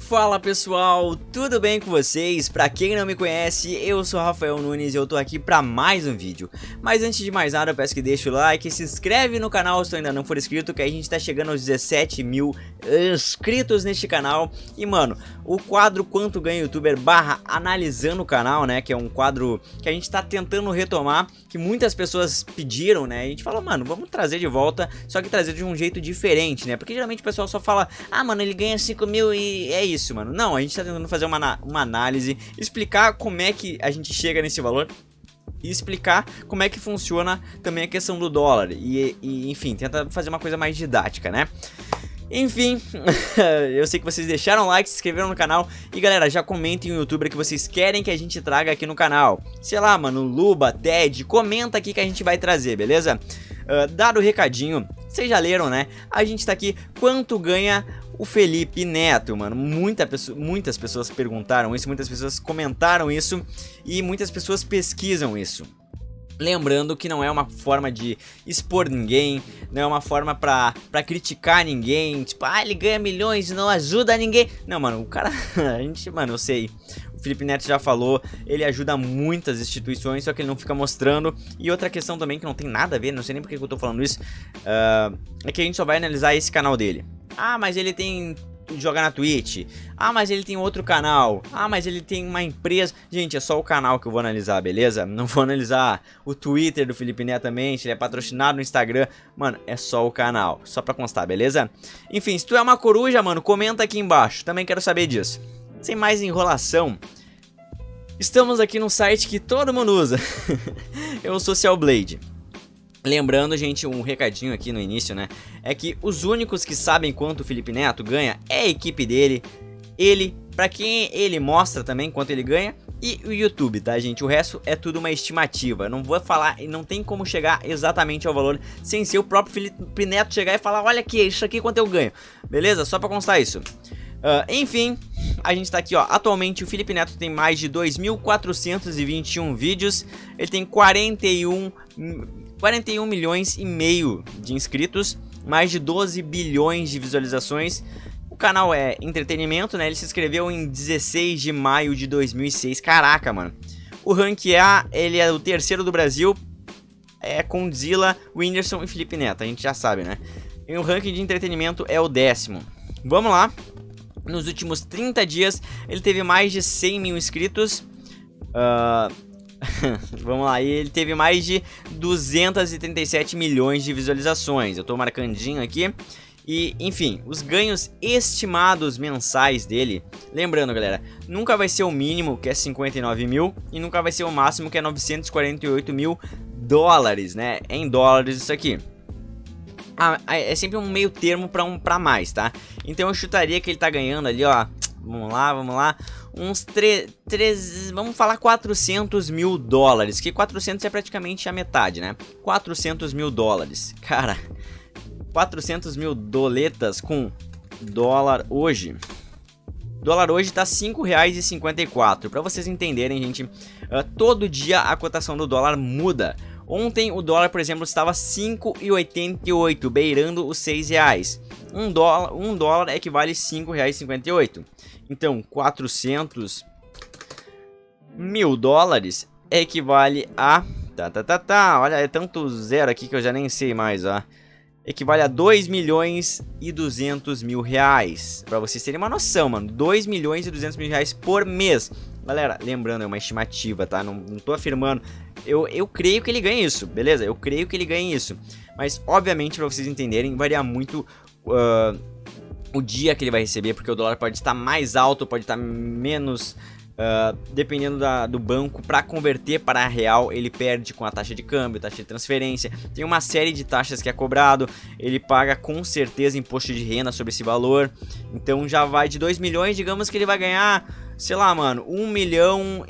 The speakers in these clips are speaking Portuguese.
Fala pessoal, tudo bem com vocês? Pra quem não me conhece, eu sou Rafael Nunes e eu tô aqui pra mais um vídeo. Mas antes de mais nada, eu peço que deixe o like e se inscreve no canal se ainda não for inscrito, que a gente tá chegando aos 17 mil inscritos neste canal. E mano, o quadro Quanto Ganha Youtuber barra Analisando o Canal, né, que é um quadro que a gente tá tentando retomar, que muitas pessoas pediram, né, a gente falou, mano, vamos trazer de volta, só que trazer de um jeito diferente, né, porque geralmente o pessoal só fala, ah mano, ele ganha 5 mil e é isso, mano. Não, a gente tá tentando fazer uma análise, explicar como é que a gente chega nesse valor e explicar como é que funciona também a questão do dólar e enfim, tenta fazer uma coisa mais didática, né? Enfim, eu sei que vocês deixaram like, se inscreveram no canal e galera, já comentem o youtuber que vocês querem que a gente traga aqui no canal. Sei lá, mano, Luba, Ted, comenta aqui que a gente vai trazer, beleza? Dado o recadinho, vocês já leram, né? A gente tá aqui, quanto ganha o Felipe Neto, mano. Muitas pessoas perguntaram isso, muitas pessoas comentaram isso e muitas pessoas pesquisam isso. Lembrando que não é uma forma de expor ninguém, não é uma forma pra criticar ninguém, tipo, ah, ele ganha milhões e não ajuda ninguém. Não, mano, o cara, mano, eu sei, o Felipe Neto já falou, ele ajuda muitas instituições, só que ele não fica mostrando. E outra questão também que não tem nada a ver, não sei nem porque que eu tô falando isso, é que a gente só vai analisar esse canal dele. Ah, mas ele tem... joga na Twitch. Ah, mas ele tem outro canal. Ah, mas ele tem uma empresa. Gente, é só o canal que eu vou analisar, beleza? Não vou analisar o Twitter do Felipe Neto também, se ele é patrocinado no Instagram. Mano, é só o canal, só pra constar, beleza? Enfim, se tu é uma coruja, mano, comenta aqui embaixo, também quero saber disso. Sem mais enrolação, estamos aqui num site que todo mundo usa. É o Social Blade. Lembrando, gente, um recadinho aqui no início, né? É que os únicos que sabem quanto o Felipe Neto ganha é a equipe dele, ele, pra quem ele mostra também quanto ele ganha, e o YouTube, tá, gente? O resto é tudo uma estimativa. Não vou falar, não tem como chegar exatamente ao valor sem ser o próprio Felipe Neto chegar e falar, olha aqui, isso aqui quanto eu ganho. Beleza? Só pra constar isso. Enfim, a gente tá aqui, ó. Atualmente o Felipe Neto tem mais de 2.421 vídeos. Ele tem 41 milhões e meio de inscritos, mais de 12 bilhões de visualizações. O canal é entretenimento, né? Ele se inscreveu em 16 de maio de 2006. Caraca, mano. O rank A, ele é o terceiro do Brasil, é com Zilla, Whindersson e Felipe Neto, a gente já sabe, né? E o ranking de entretenimento é o 10º. Vamos lá. Nos últimos 30 dias, ele teve mais de 100 mil inscritos. Vamos lá, e ele teve mais de 237 milhões de visualizações. Eu tô marcandinho aqui. E, enfim, os ganhos estimados mensais dele, lembrando, galera, nunca vai ser o mínimo, que é 59 mil, e nunca vai ser o máximo, que é 948 mil dólares, né? Em dólares isso aqui. É sempre um meio termo pra mais, tá? Então eu chutaria que ele tá ganhando ali, ó. Vamos lá. Uns vamos falar 400 mil dólares. Que 400 é praticamente a metade, né? 400 mil dólares. Cara, 400 mil doletas com dólar hoje. Dólar hoje tá R$ 5,54. Pra vocês entenderem, gente, todo dia a cotação do dólar muda. Ontem o dólar, por exemplo, estava 5,88, beirando os R$6. Um dólar equivale a R$ 5,58. Então, 400 mil dólares equivale a... Olha, é tanto zero aqui que eu já nem sei mais, ó. Equivale a 2 milhões e 200 mil reais. Pra vocês terem uma noção, mano. 2 milhões e 200 mil reais por mês. Galera, lembrando, é uma estimativa, tá? Não tô afirmando. Eu creio que ele ganha isso, beleza? Eu creio que ele ganha isso. Mas, obviamente, pra vocês entenderem, varia muito o dia que ele vai receber. Porque o dólar pode estar mais alto, pode estar menos... dependendo do banco, para converter para real, ele perde com a taxa de câmbio, taxa de transferência, tem uma série de taxas que é cobrado, ele paga com certeza imposto de renda sobre esse valor, então já vai de 2 milhões, digamos que ele vai ganhar, sei lá, mano, 1 milhão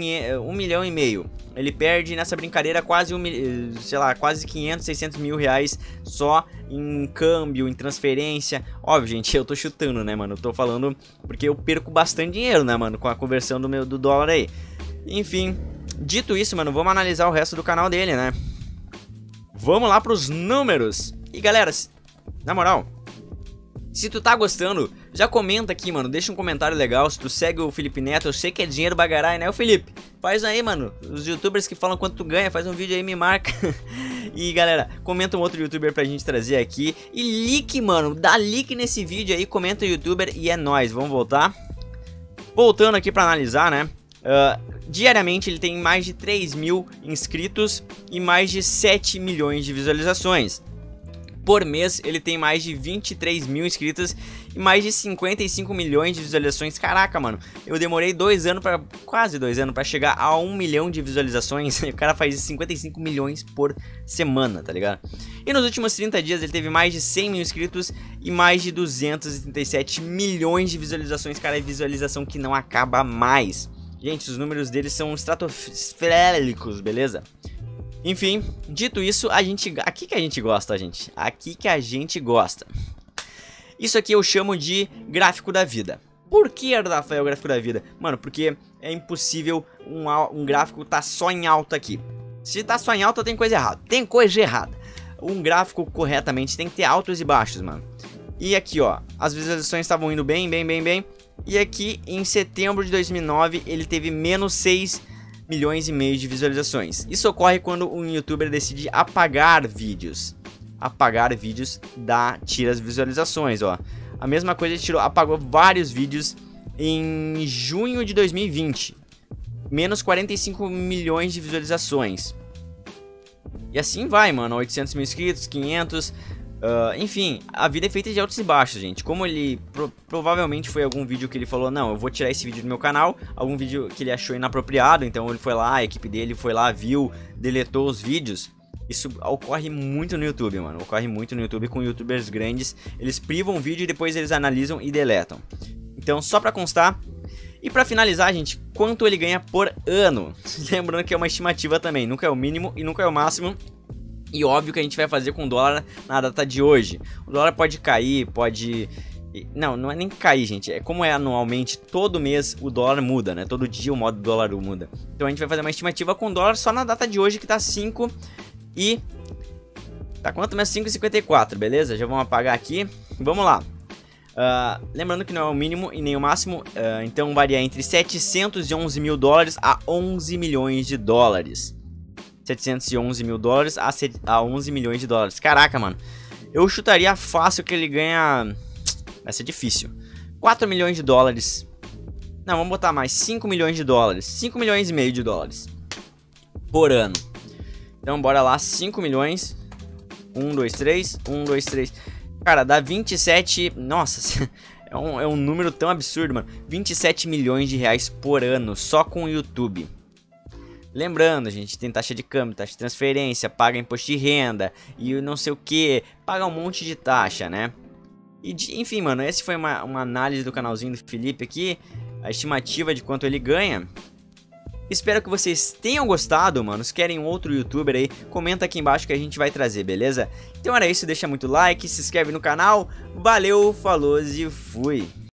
e meio, ele perde nessa brincadeira quase quase 500, 600 mil reais só em câmbio, em transferência. Óbvio, gente, eu tô chutando, né, mano? Eu tô falando porque eu perco bastante dinheiro, né, mano, com a conversão do dólar aí. Enfim, dito isso, mano, vamos analisar o resto do canal dele, né? Vamos lá pros números. E, galera, na moral, se tu tá gostando, Já comenta aqui, mano, deixa um comentário legal. Se tu segue o Felipe Neto, eu sei que é dinheiro bagarai, né, o Felipe? Faz aí, mano, os youtubers que falam quanto tu ganha, faz um vídeo aí, me marca. E galera, comenta um outro youtuber pra gente trazer aqui. E like, mano, dá like nesse vídeo aí, comenta o youtuber e é nóis. Vamos voltar. Voltando aqui pra analisar, né? Diariamente ele tem mais de 3 mil inscritos e mais de 7 milhões de visualizações. Por mês ele tem mais de 23 mil inscritos e mais de 55 milhões de visualizações. Caraca, mano, eu demorei quase 2 anos pra chegar a 1 milhão de visualizações. O cara faz 55 milhões por semana, tá ligado? E nos últimos 30 dias ele teve mais de 100 mil inscritos e mais de 237 milhões de visualizações. Cara, é visualização que não acaba mais. Gente, os números deles são estratosféricos, beleza? Enfim, dito isso, aqui que a gente gosta, gente. Aqui que a gente gosta. Isso aqui eu chamo de gráfico da vida. Por que, Rafael, gráfico da vida? Mano, porque é impossível um gráfico tá só em alta aqui. Se tá só em alta, tem coisa errada. Tem coisa errada. Um gráfico corretamente tem que ter altos e baixos, mano. E aqui, ó, as visualizações estavam indo bem. E aqui, em setembro de 2009, ele teve menos 6 milhões e meio de visualizações. Isso ocorre quando um youtuber decide apagar vídeos. Apagar vídeos tira as visualizações, ó. A mesma coisa, ele apagou vários vídeos em junho de 2020. Menos 45 milhões de visualizações. E assim vai, mano. 800 mil inscritos, 500... enfim, a vida é feita de altos e baixos, gente. Como ele provavelmente foi algum vídeo que ele falou, não, eu vou tirar esse vídeo do meu canal. Algum vídeo que ele achou inapropriado, então ele foi lá, a equipe dele foi lá, viu, deletou os vídeos. Isso ocorre muito no YouTube, mano. Ocorre muito no YouTube com youtubers grandes. Eles privam o vídeo e depois eles analisam e deletam. Então, só pra constar. E pra finalizar, gente, quanto ele ganha por ano? Lembrando que é uma estimativa também, nunca é o mínimo e nunca é o máximo. E óbvio que a gente vai fazer com o dólar na data de hoje. O dólar pode cair, pode... Não é nem cair, gente. É como é anualmente, todo mês o dólar muda, né? Todo dia o modo do dólar muda. Então a gente vai fazer uma estimativa com o dólar só na data de hoje, que tá 5 e... Tá quanto mesmo? 5,54, beleza? Já vamos apagar aqui. Vamos lá. Lembrando que não é o mínimo e nem o máximo. Então varia entre 711 mil dólares a 11 milhões de dólares. 711 mil dólares a 11 milhões de dólares. Caraca, mano. Eu chutaria fácil que ele ganha... Vai ser difícil. 4 milhões de dólares. Não, vamos botar mais. 5 milhões de dólares. 5 milhões e meio de dólares. Por ano. Então, bora lá. 5 milhões. 1, 2, 3. 1, 2, 3. Cara, dá 27... Nossa, é um número tão absurdo, mano. 27 milhões de reais por ano. Só com o YouTube. Lembrando, a gente tem taxa de câmbio, taxa de transferência, paga imposto de renda e não sei o que, paga um monte de taxa, né? E enfim, mano, essa foi uma análise do canalzinho do Felipe aqui, a estimativa de quanto ele ganha. Espero que vocês tenham gostado, mano. Se querem um outro youtuber aí, comenta aqui embaixo que a gente vai trazer, beleza? Então era isso, deixa muito like, se inscreve no canal, valeu, falou e fui!